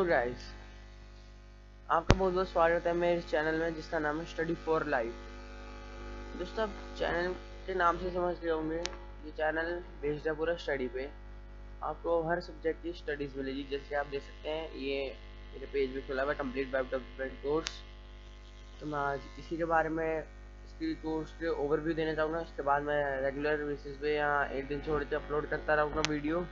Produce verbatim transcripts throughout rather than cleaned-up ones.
Hello guys, आपका बहुत बहुत स्वागत है मेरे चैनल में जिसका नाम है स्टडी फॉर लाइफ। दोस्तों, आप चैनल के नाम से समझ गए होंगे, ये चैनल बेस्ड है पूरा स्टडी पे। आपको हर सब्जेक्ट की स्टडीज़ मिलेगी। जैसे आप देख सकते हैं, ये मेरे पेज भी खुला हुआ है, कंप्लीट वेब डेवलपमेंट कोर्स। तो मैं आज इसी के बारे में, इसकी कोर्स के ओवरव्यू देना चाहूँगा। इसके बाद मैं रेगुलर बेसिस पे या एक दिन छोड़ के अपलोड करता रहूँगा वीडियो।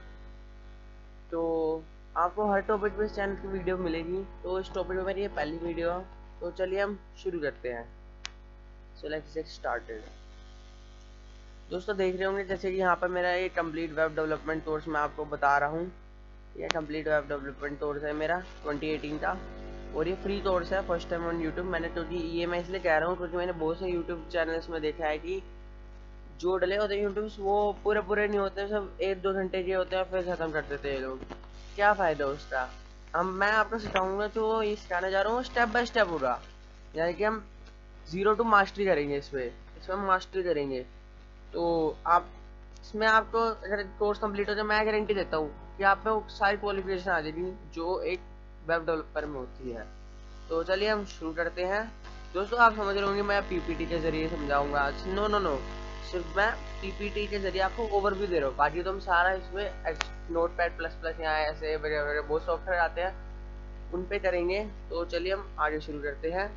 तो आपको हर टॉपिक पे इस चैनल की वीडियो मिलेगी। तो इस टॉपिक में मेरी ये पहली वीडियो है। तो चलिए हम शुरू करते हैं। So let's get started. दोस्तों, देख रहे होंगे जैसे कि यहाँ पर मेरा ये कंप्लीट वेब डेवलपमेंट कोर्स मैं आपको बता रहा हूँ। ये कंप्लीट वेब डेवलपमेंट कोर्स है मेरा ट्वेंटी एटीन का, और ये फ्री कोर्स है, फर्स्ट टाइम ऑन यूट्यूब। मैंने क्योंकि ये मैं इसलिए कह रहा हूँ क्योंकि मैंने बहुत से यूट्यूब चैनल्स में देखा है कि जो डले होते हैं यूट्यूब्स, वो पूरे पूरे नहीं होते, सब एक दो घंटे के होते हैं, फिर ख़त्म कर देते हैं ये लोग। क्या फ़ायदा उसका। हम मैं आपको सिखाऊंगा, तो ये सिखाने जा रहा हूँ स्टेप बाय स्टेप होगा। यानी कि हम ज़ीरो टू मास्टरी करेंगे। इसमें इसमें हम मास्टरी करेंगे। तो आप इसमें आपको अगर कोर्स कंप्लीट हो जाए, मैं गारंटी देता हूँ कि आप में वो सारी क्वालिफिकेशन आ जाएगी जो एक वेब डेवलपर में होती है। तो चलिए हम शुरू करते हैं। दोस्तों, आप समझ रहे होंगे मैं पीपीटी के जरिए समझाऊंगा। नो नो नो सिर्फ मैं पीपीटी के जरिए आपको ओवरव्यू दे रहा हूँ। बाकी तो हम सारा इसमें नोट पैड प्लस प्लस यहाँ ऐसे वगैरह वगैरह बहुत सॉफ्टवेयर आते हैं, उन पे करेंगे। तो चलिए हम आगे शुरू करते हैं।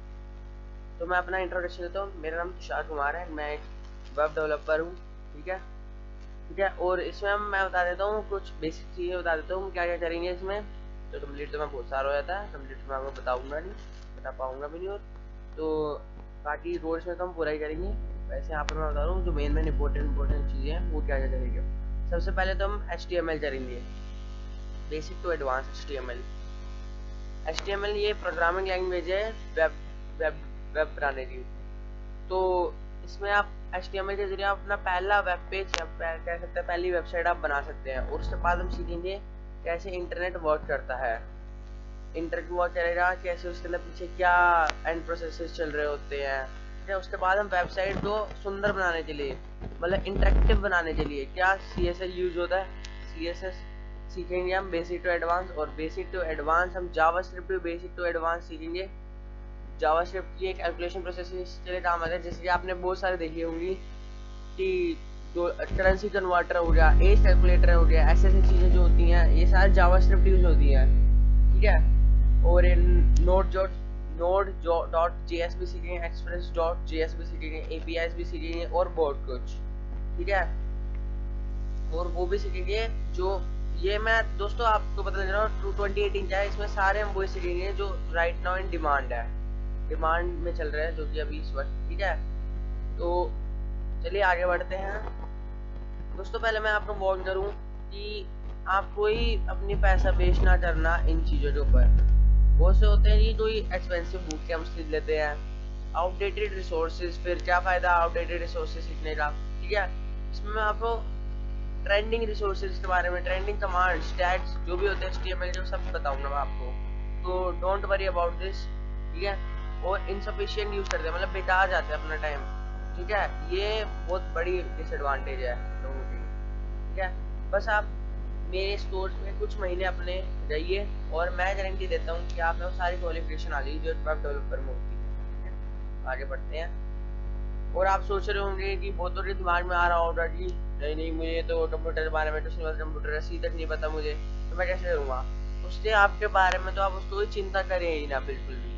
तो मैं अपना इंट्रोडक्शन देता हूँ। मेरा नाम तुषार कुमार है, मैं एक वेब डेवलपर हूँ। ठीक है ठीक है और इसमें मैं बता देता हूँ कुछ बेसिक चीज़ें, बता देता हूँ क्या क्या करेंगे इसमें। तो कंप्लीट तो मैं बहुत सारा हो जाता है, कंप्लीट मैं आपको बताऊँगा नहीं, बता पाऊँगा भी नहीं। और तो बाकी रोड्स में तो हम पूरा ही करेंगे। वैसे यहाँ पर मैं बता रहा हूँ जो मेन मेन इंपॉर्टेंट इंपॉर्टेंट चीज़ें हैं वो क्या क्या करेंगे। सबसे पहले तो हम एच टी एम एल करेंगे, basic to advance H T M L. H T M L ये प्रोग्रामिंग लैंग्वेज है वेब वेब वेब बनाने की। तो इसमें आप एच टी एम एल के जरिए आप अपना पहला वेब पेज या कह सकते हैं पहली वेबसाइट आप बना सकते हैं। और उसके बाद हम सीखेंगे कैसे इंटरनेट वर्क करता है, इंटरनेट वर्क करेगा कैसे, उसके अंदर पीछे क्या एंड प्रोसेसेस चल रहे होते हैं। ठीक है, उसके बाद हम वेबसाइट को सुंदर बनाने के लिए, मतलब इंटरेक्टिव बनाने के लिए क्या सी एस एस यूज होता है, सी एस एस सीखेंगे हम बेसिक टू एडवांस। और बेसिक टू एडवांस हम JavaScript to basic to advance सीखेंगे। जावास्क्रिप्ट की एक कैलकुलेशन प्रोसेस के लिए काम आता है, जैसे कि आपने बहुत सारे देखी होंगी कि जो करेंसी कन्वर्टर हो गया, एज कैलकुलेटर हो गया, ऐसे ऐसी चीज़ें जो होती हैं ये सारी जावास्क्रिप्ट यूज होती हैं। ठीक है, और इन node dot node dot J S भी सीखेंगे, एक्सप्रेस डॉट जे एस भी सीखेंगे, ए पी आईज भी सीखेंगे और बहुत कुछ। ठीक है, और वो भी सीखेंगे जो ये मैं दोस्तों आपको बता दे रहा हूँ टू ट्वेंटी एटीन क्या है, इसमें सारे हम वही सीखेंगे जो राइट नाउ इन डिमांड है, डिमांड में चल रहे हैं जो कि अभी इस वक्त। ठीक है, तो चलिए आगे बढ़ते हैं। दोस्तों, पहले मैं आपको वार्न करूं कि आप कोई अपनी पैसा वेस्ट ना करना इन चीज़ों के ऊपर। बहुत से होते हैं जी कोई एक्सपेंसिव बुक के हम सीख लेते हैं, आउटडेटेड रिसोर्सेज, फिर क्या फ़ायदा आउटडेटेड रिसोर्सेज सीखने का। ठीक है, इसमें मैं आपको ट्रेंडिंग रिसोर्सेज के बारे में, ट्रेंडिंग कमांड, स्टैट्स जो भी होते हैं एच टी एम एल जो सब बताऊंगा मैं आपको। तो डोंट वरी अबाउट दिस। ठीक है, और इनसफिशिएंट यूज़ करते हैं, मतलब बेकार जाते हैं अपना टाइम। ठीक है, ये बहुत बड़ी डिसएडवांटेज है लोगों की। ठीक है, बस आप मेरे इस कोर्स में कुछ महीने अपने रहिए और मैं गारंटी देता हूँ कि आप में वो सारी क्वालिफिकेशन आ जाएगी जो वेब डेवलपर में होती है। आगे बढ़ते हैं। और आप सोच रहे होंगे कि बहुतों के दिमाग में आ रहा होगा कि नहीं नहीं मुझे तो कंप्यूटर के बारे में, तो कंप्यूटर रसी तक नहीं पता मुझे, तो मैं कैसे करूँगा। उससे आपके बारे में तो आप उसको चिंता करें ही ना, बिल्कुल भी।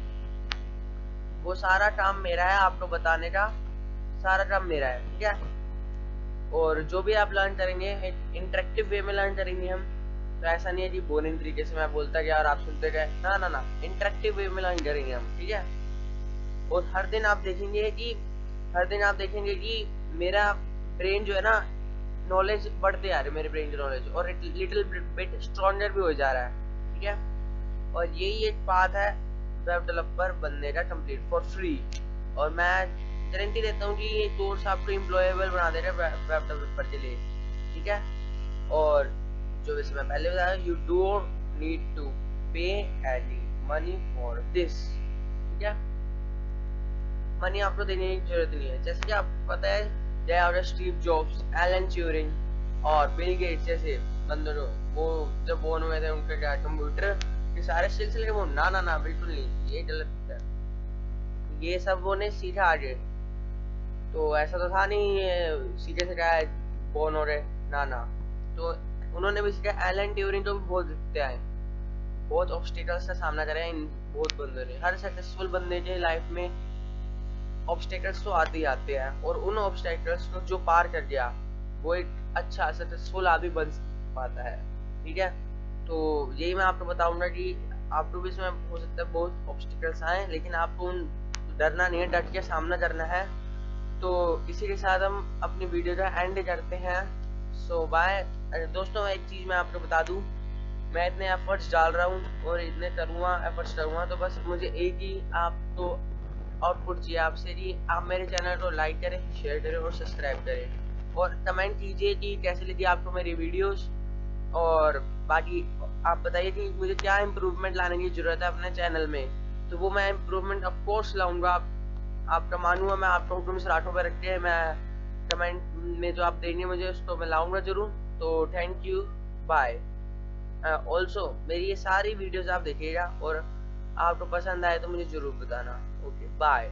वो सारा काम मेरा है, आपको बताने का सारा काम मेरा है। ठीक है, और जो भी आप लर्न करेंगे एक इंटरेक्टिव वे में लर्न करेंगे हम। तो ऐसा नहीं है कि बोरिंग तरीके से मैं बोलता गया और आप सुनते गए, ना ना ना, इंटरेक्टिव वे में लर्न करेंगे हम। ठीक है, और हर दिन आप देखेंगे कि हर दिन आप देखेंगे कि मेरा ब्रेन जो है ना, नॉलेज बढ़ते आ रही है मेरे ब्रेन की नॉलेज, और लिटिल बिट स्ट्रॉन्गर भी हो जा रहा है। ठीक है, और यही एक बात है वेब डेवलपर बनने का, कंप्लीट फॉर फ्री। और मैं गारंटी देता हूँ कि ये कोर्स आपको एम्प्लॉयबल बना देगा वेब डेवलपर के लिए। ठीक है, और जो वैसे मैं पहले बताया, you don't need to pay any money for this. ठीक है, मनी आपको देने की जरूरत नहीं है। जैसे कि आपको पता है, जय स्टीव जॉब्स, एलन ट्यूरिंग और बिल गेट्स जैसे बंदरों, वो जब बोर्न हुए थे उनका क्या कंप्यूटर कि सारे सिलसिले वो ना ना ना बिल्कुल नहीं, ये गलत है, ये सब वो ने सीधा आगे, तो ऐसा तो था नहीं ये सीधे से क्या बोन हो रहे, ना ना। तो उन्होंने भी सीधा एलन ट्यूरिंग को भी बहुत दिखते आए, बहुत ऑब्स्टिकल्स का सामना करें इन बहुत बंदों ने। हर सक्सेसफुल बंदे के लाइफ में ऑब्स्टिकल्स तो आते ही आते हैं, और उन ऑब्स्टिकल्स को जो पार कर गया वो एक अच्छा सक्सेसफुल आदमी बन पाता है। ठीक है, तो यही मैं आपको बताऊंगा कि आपको भी इसमें हो सकता है बहुत ऑब्स्टिकल्स आए, लेकिन आपको उन डरना नहीं है, डट के सामना करना है। तो इसी के साथ हम अपनी वीडियो का एंड करते हैं। सो बाय दोस्तों। एक चीज़ मैं आपको बता दूं, मैं इतने एफर्ट्स डाल रहा हूँ और इतने करूँगा एफर्ट्स करूँगा, तो बस मुझे एक ही आपको आउटपुट चाहिए आपसे कि आप मेरे चैनल को लाइक करें, शेयर करें और सब्सक्राइब करें, और कमेंट कीजिए कि कैसे लगी आपको मेरी वीडियोस। और बाकी आप बताइए कि मुझे क्या इम्प्रूवमेंट लाने की ज़रूरत है अपने चैनल में, तो वो मैं इम्प्रूवमेंट ऑफ कोर्स लाऊंगा। आप, आपका मानूंगा मैं आपको हुक्म सराठों पर रख के मैं कमेंट में जो आप देंगे मुझे उसको मैं लाऊंगा ज़रूर। तो thank you, bye. Also uh, मेरी ये सारी वीडियोस आप देखिएगा, और आपको पसंद आए तो मुझे ज़रूर बताना। Okay bye.